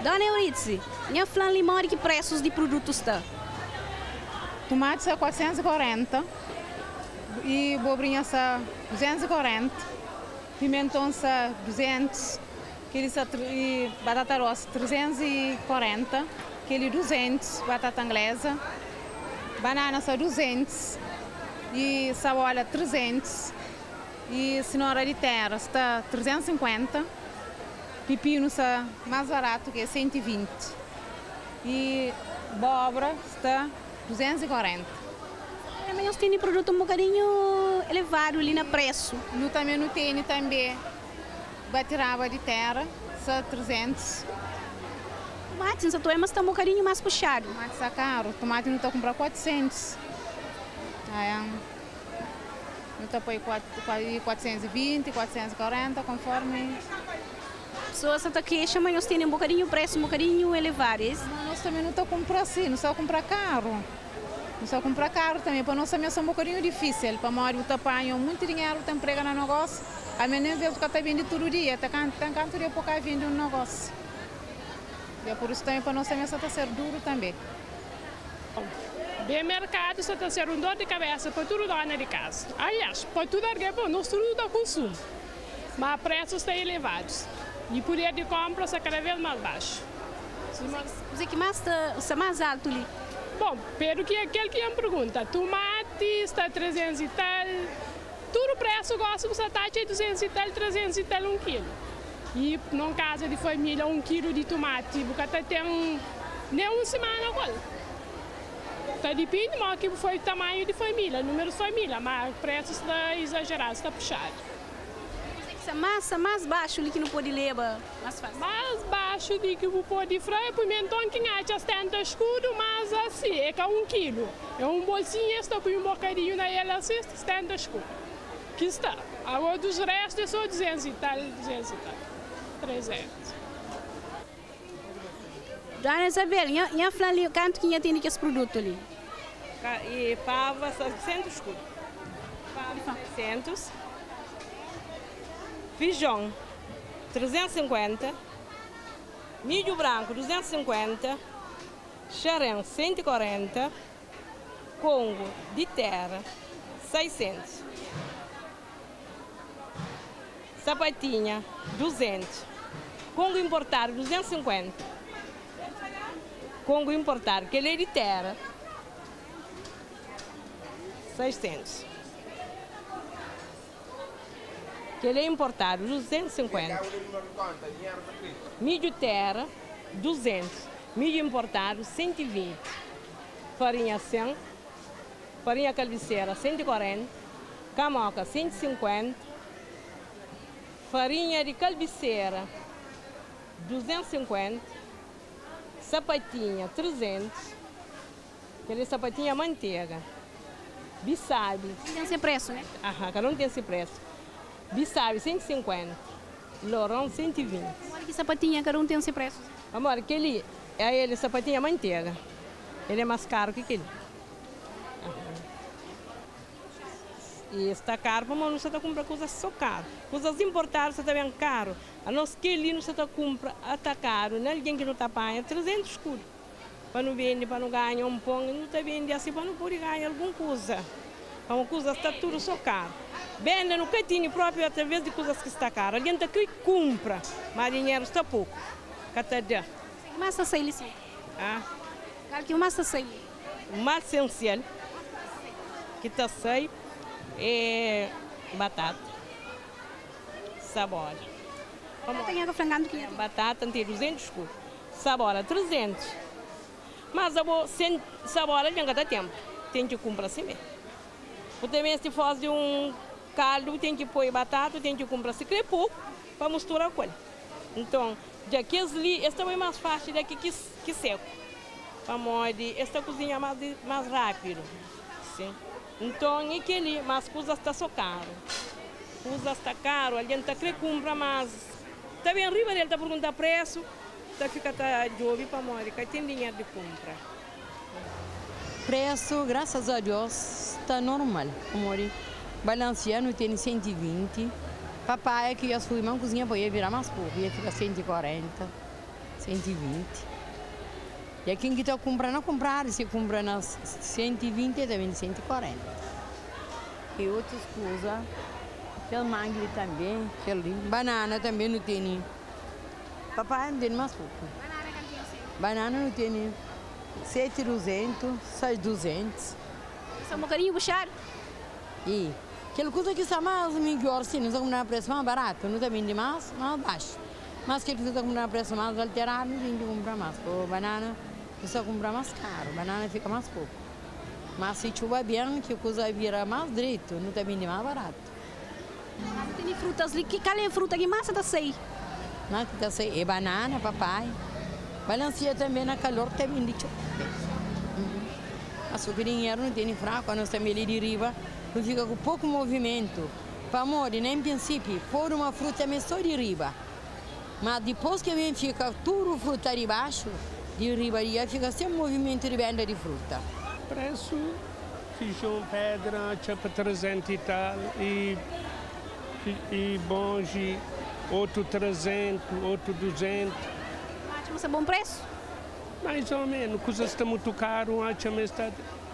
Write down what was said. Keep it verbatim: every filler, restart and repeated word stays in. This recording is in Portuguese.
Dona Euridice, minha flan limão e que preços de produtos está? Tomate é quatrocentos e quarenta e bobrinha é duzentos e quarenta, pimentão é duzentos, e batata roça trezentos e quarenta, aquele duzentos, batata inglesa, banana é duzentos e cebola trezentos e cenoura de terra está trezentos e cinquenta, pepino é mais barato que é cento e vinte e abóbora está duzentos e quarenta. Mas tem produto um bocadinho elevado ali no preço. No também não tem também batiraba de terra, só trezentos. Tomate, essa tua mas está um bocadinho mais puxado. Tomate está caro, tomate não está comprando quatrocentos. Ah, não está por quatrocentos e vinte, quatrocentos e quarenta, conforme. Pessoas está queixa, mas nós temos um bocadinho preço, um bocadinho elevado. Mas nós também não está comprando assim, não só comprar caro. Não só comprar caro também, para nós também é um bocadinho difícil. Para nós, o tapanho muito dinheiro, tem emprego no negócio. A minha nem vê que está vindo todo dia, está canto dia pouco vindo um negócio. E é por isso também para nós também está ser duro também. Bem mercado está ser um dor de cabeça para tudo dona de casa. Aliás, para tudo é bom, nós tudo dá consumo. Mas preços estão elevados. E o poder de compra está cada vez mais baixo. O que mais está mais alto ali? Bom, pelo que aquele que me pergunta, tomate está trezentos e tal, tudo o preço gosta de taxa duzentos e tal, trezentos e tal um quilo. E num caso de família, um quilo de tomate, porque tem um, nem uma semana agora. Então depende mais que foi o tamanho de família, número de família, mas o preço está exagerado, está puxado. Essa massa mais baixo ali que não pode levar, mais fácil. Mais baixo do que o pode freio, pimentão que acha tenta escuro, mas assim, é que é um quilo. É um bolsinho, está com um bocadinho na ela, assim, tenta escuro. Que está. Agora dos restos é só duzentos e tal, duzentos e tal, trezentos. Dona Isabel, e a flan ali, quanto que tem que esse produto ali? E pava, seiscentos escuro. Pava, seiscentos. Feijão, trezentos e cinquenta, milho branco, duzentos e cinquenta, xarém, cento e quarenta, Congo de terra, seiscentos, sapatinha, duzentos, Congo importado, duzentos e cinquenta, Congo importado, que ele é de terra, seiscentos. Que ele é importado, duzentos e cinquenta. Milho terra, duzentos. Milho importado, cento e vinte. Farinha cem. Farinha calviceira, cento e quarenta. Camoca, cento e cinquenta. Farinha de calviceira, duzentos e cinquenta. Sapatinha, trezentos. Aquele sapatinha manteiga. Bissabe. Tem esse preço, né? Aham, cada um tem esse preço. Bissabe, cento e cinquenta. Lorão, cento e vinte. Olha que sapatinha, cada um tem esse preço. Amor, aquele é ele, sapatinha manteiga. Ele é mais caro que aquele. E está caro, mas não se está comprando coisas só caro. Coisas importadas está bem caro. A nós que ali não se está comprando, está caro. Não é alguém que não está apanha, trezentos escuros. Para não vender, para não ganhar um pão, não está vendendo assim, para não poder ganhar alguma coisa. Uma coisa está tudo só caro. Vende no cantinho próprio através de coisas que está caro. Alguém está que compra, mas dinheiro está pouco. Catadã. Que massa sai ali, sim? Ah? Que massa sai? O mais essencial que está sai é batata, cebola. Tem água frangando que é? Batata tem duzentos escuros, cebola trezentos. Mas a boa, sem cebola não dá tempo. Tem que comprar assim mesmo. Porque também se faz um caldo, tem que pôr batata, tem que comprar assim, que pouco para misturar com ele. Então, já que ali, esta é mais fácil daqui que, que seco. Para molde, esta cozinha mais, mais rápido. Sim. Então, é que ali, mas as coisas estão só caro. Coisas estão caro, a gente quer comprar mais. Também arriba dele está perguntando preço, está ficando de ouvir para molde, que tem dinheiro de compra. Preço, graças a Deus, está normal. Amor, balanceando tem cento e vinte. Papai, que eu fui uma cozinha para ir virar mais pouco, ia ficar cento e quarenta. cento e vinte. E quem que está comprando, comprar, se compra nas cento e vinte, está vendo cento e quarenta. E outras coisas, aquele mangue também, aquele banana também não tem. Papai não tem mais pouco. Banana não tem sete mil e duzentos, seis mil e duzentos. Isso é um bocadinho puxado. E aquela coisa que está mais melhor, sim, não está comprando a preço mais barato, não está vendendo mais, mais baixo. Mas aquele que está comprando a preço mais alterado, não tem que comprar mais. A banana, você compra mais caro, a banana fica mais pouco. Mas se chuva bem, que a coisa vira mais direito, não está vendendo mais barato. Mas tem frutas ali, que qual é a fruta que mais está sei? Não, que está sei, é banana, papai. Balancia também na calor, está vendendo. Uhum. Mas o dinheiro não tem fraco, nós estamos ali de riba, não fica com pouco movimento. Para morrer, nem princípio, pôr uma fruta é só de riba. Mas depois que vem, fica tudo fruta de baixo, de riba, e fica sem movimento de venda de fruta. Preço, tijolo, pedra, tipo trezentos e tal, e, e, e bonde, outro trezentos, outro duzentos. Mas é bom preço? Mais ou menos, coisas estão muito caro, acho que está